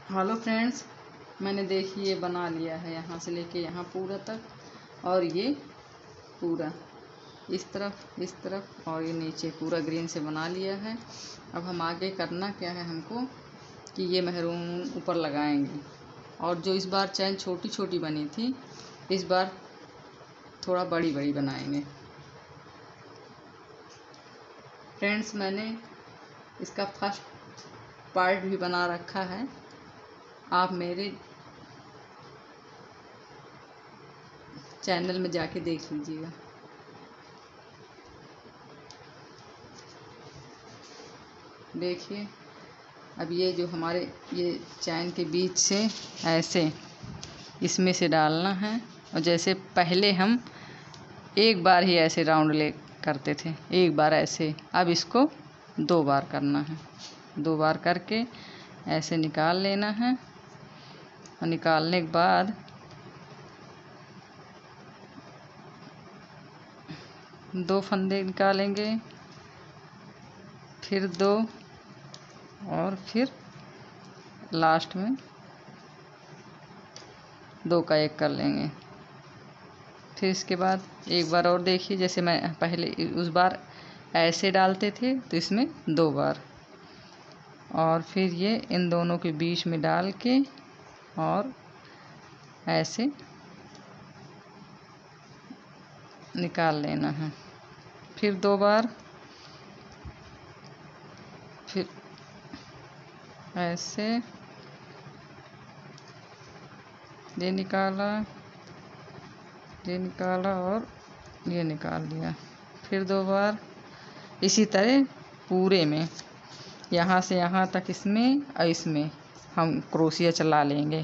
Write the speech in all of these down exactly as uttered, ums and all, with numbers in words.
Hello friends, मैंने देखिए ये बना लिया है यहाँ से लेके यहाँ पूरा तक। और ये पूरा इस तरफ इस तरफ और ये नीचे पूरा ग्रीन से बना लिया है। अब हम आगे करना क्या है हमको कि ये मेहरून ऊपर लगाएंगे। और जो इस बार चैन छोटी छोटी बनी थी, इस बार थोड़ा बड़ी बड़ी बनाएंगे। फ्रेंड्स, मैंने इसका फर्स्ट पार्ट भी बना रखा है, आप मेरे चैनल में जाके देख लीजिएगा। देखिए, अब ये जो हमारे ये चैन के बीच से ऐसे इसमें से डालना है। और जैसे पहले हम एक बार ही ऐसे राउंड ले करते थे, एक बार ऐसे, अब इसको दो बार करना है। दो बार करके ऐसे निकाल लेना है। और निकालने के बाद दो फंदे निकालेंगे, फिर दो, और फिर लास्ट में दो का एक कर लेंगे। फिर इसके बाद एक बार और देखिए, जैसे मैं पहले उस बार ऐसे डालते थे तो इसमें दो बार, और फिर ये इन दोनों के बीच में डाल के और ऐसे निकाल लेना है। फिर दो बार, फिर ऐसे ये निकाला, ये निकाला और ये निकाल लिया। फिर दो बार इसी तरह पूरे में यहाँ से यहाँ तक इसमें और इसमें हम क्रोशिया चला लेंगे।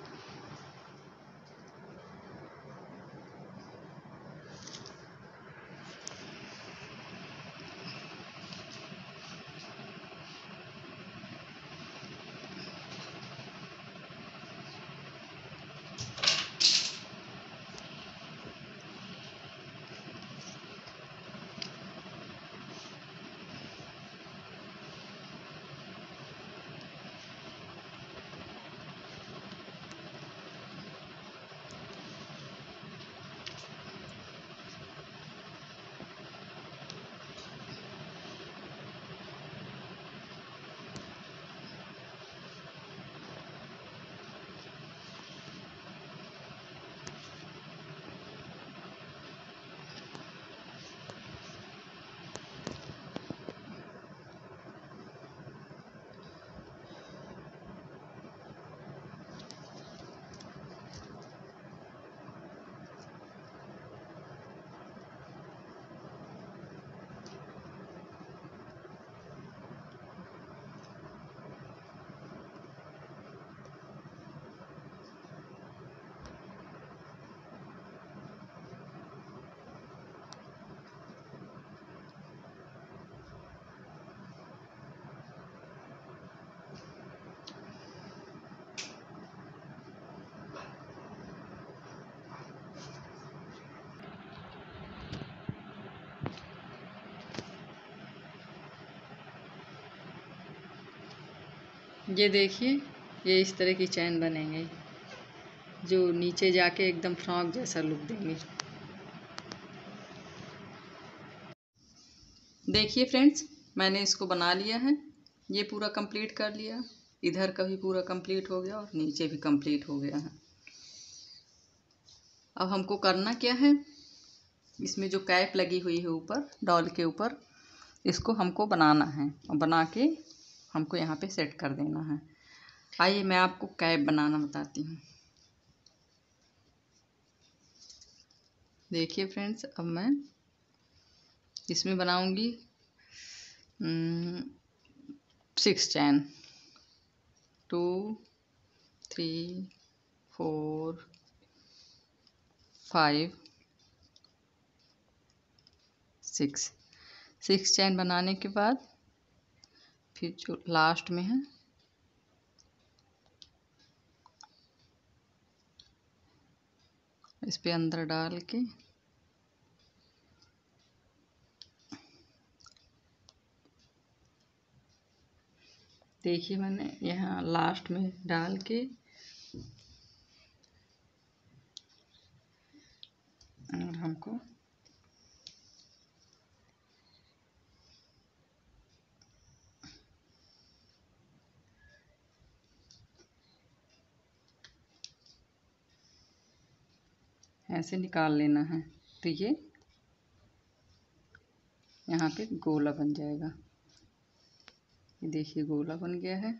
ये देखिए, ये इस तरह की चैन बनेंगे जो नीचे जाके एकदम फ्रॉक जैसा लुक देंगे। देखिए फ्रेंड्स, मैंने इसको बना लिया है, ये पूरा कंप्लीट कर लिया। इधर का भी पूरा कंप्लीट हो गया और नीचे भी कंप्लीट हो गया है। अब हमको करना क्या है, इसमें जो कैप लगी हुई है ऊपर डॉल के ऊपर, इसको हमको बनाना है और बना के हमको यहाँ पे सेट कर देना है। आइए मैं आपको कैप बनाना बताती हूँ। देखिए फ्रेंड्स, अब मैं इसमें बनाऊंगी six chain, two three four five six six chain बनाने के बाद फिर जो लास्ट में है इस पे अंदर डाल के देखिए मैंने यहाँ लास्ट में डाल के और हमको ऐसे निकाल लेना है। तो ये यहाँ पे गोला बन जाएगा। ये देखिए गोला बन गया है।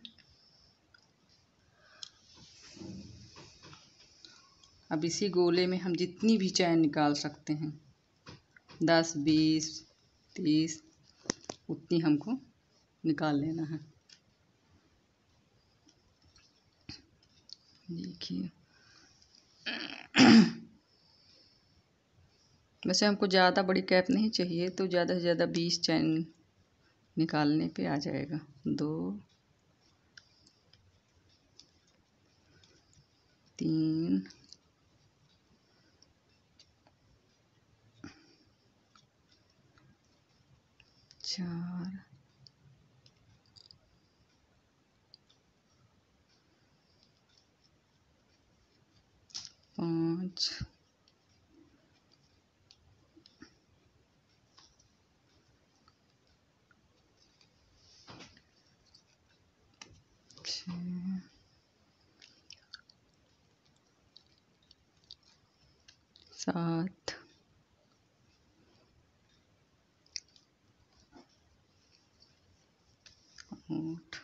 अब इसी गोले में हम जितनी भी चैन निकाल सकते हैं, दस बीस तीस, उतनी हमको निकाल लेना है। देखिए वैसे हमको ज़्यादा बड़ी कैप नहीं चाहिए, तो ज़्यादा से ज़्यादा बीस चैन निकालने पे आ जाएगा। दो, तीन, चार, पाँच, छः, सात, आठ,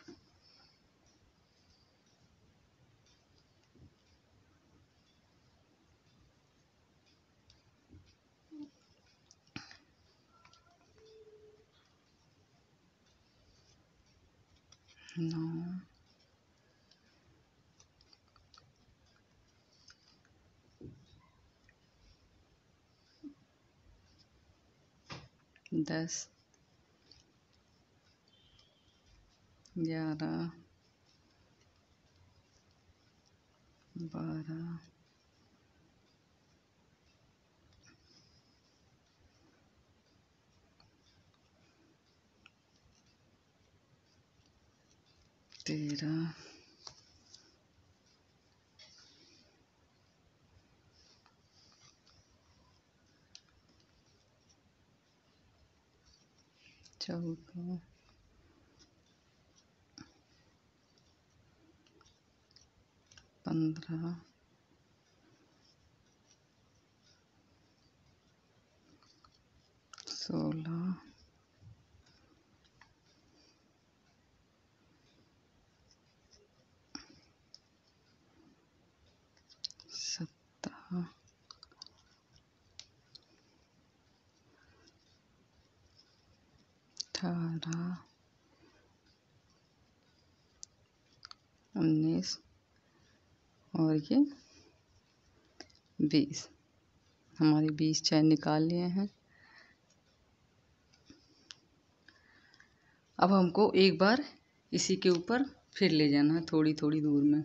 नौ, दस, ग्यारह, बारह, तेरह, चौदह, पंद्रह, सोलह, सत्रह, अठारह, उन्नीस और ये बीस। हमारी बीस चैन निकाल लिए हैं। अब हमको एक बार इसी के ऊपर फिर ले जाना है थोड़ी थोड़ी दूर में।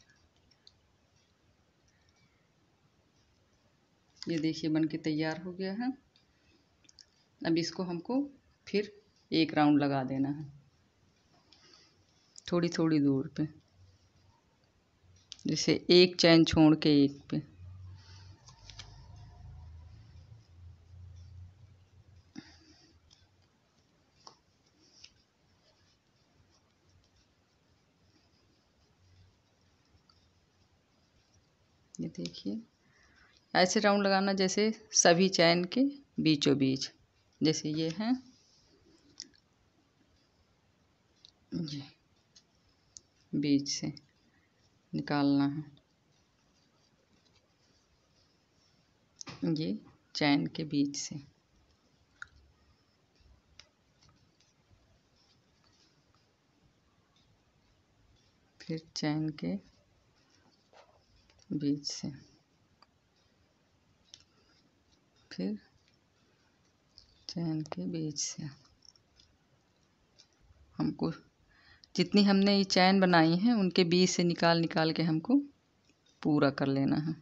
ये देखिए बन के तैयार हो गया है। अब इसको हमको फिर एक राउंड लगा देना है थोड़ी थोड़ी दूर पे, जैसे एक चैन छोड़ के एक पे। ये देखिए ऐसे राउंड लगाना जैसे सभी चैन के बीचों बीच, जैसे ये हैं ये बीच से निकालना है, ये चैन के बीच से। फिर चैन के बीच से, फिर चैन के बीच से। हमको जितनी हमने ये चैन बनाई है उनके बीच से निकाल निकाल के हमको पूरा कर लेना है।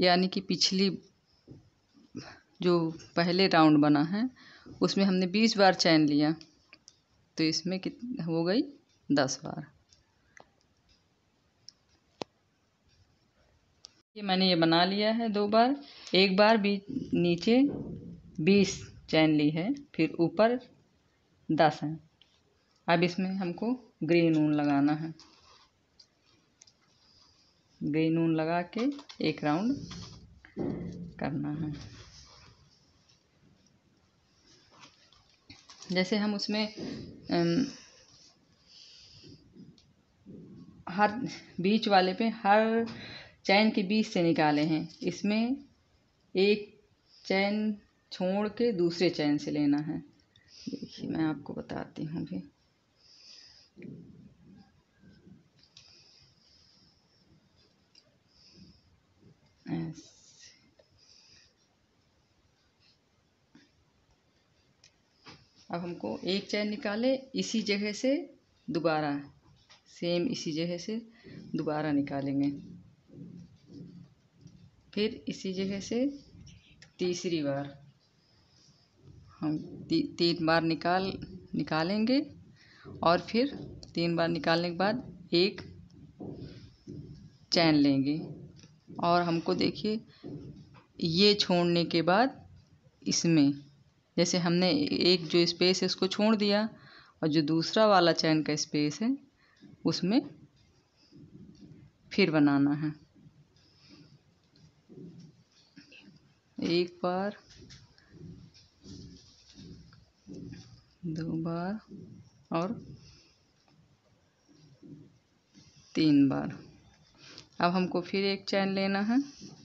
यानी कि पिछली जो पहले राउंड बना है उसमें हमने बीस बार चैन लिया, तो इसमें कितनी हो गई, दस बार। ये मैंने ये बना लिया है दो बार। एक बार भी नीचे बीस चैन ली है, फिर ऊपर दस है। अब इसमें हमको ग्रीन ऊन लगाना है। ग्रीन ऊन लगा के एक राउंड करना है। जैसे हम उसमें हर बीच वाले पे हर चैन के बीच से निकाले हैं, इसमें एक चैन छोड़ के दूसरे चैन से लेना है। देखिए मैं आपको बताती हूँ भी। ऐसे अब हमको एक चैन निकाले, इसी जगह से दोबारा सेम इसी जगह से दोबारा निकालेंगे, फिर इसी जगह से तीसरी बार हम ती, तीन बार निकाल निकालेंगे और फिर तीन बार निकालने के बाद एक चैन लेंगे। और हमको देखिए ये छोड़ने के बाद इसमें जैसे हमने एक जो स्पेस है उसको छोड़ दिया, और जो दूसरा वाला चैन का स्पेस है उसमें फिर बनाना है। एक बार, दो बार और तीन बार। अब हमको फिर एक चैन लेना है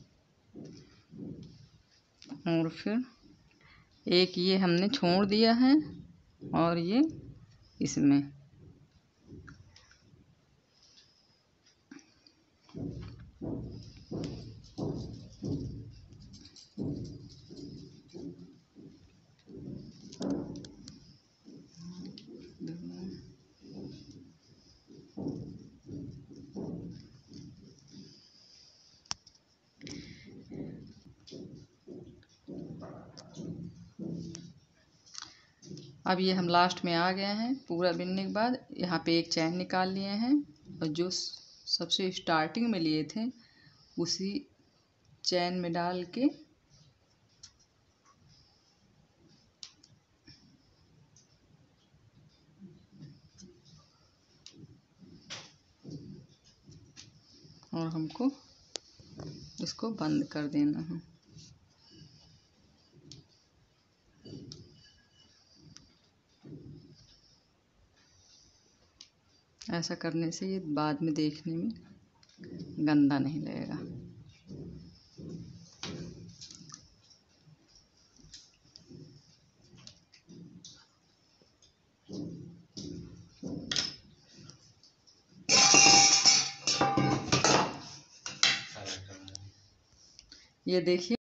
और फिर एक ये हमने छोड़ दिया है और ये इसमें अब ये हम लास्ट में आ गए हैं। पूरा बिनने के बाद यहाँ पे एक चैन निकाल लिए हैं और जो सबसे स्टार्टिंग में लिए थे उसी चैन में डाल के और हमको इसको बंद कर देना है। ऐसा करने से ये बाद में देखने में गंदा नहीं लगेगा। ये देखिए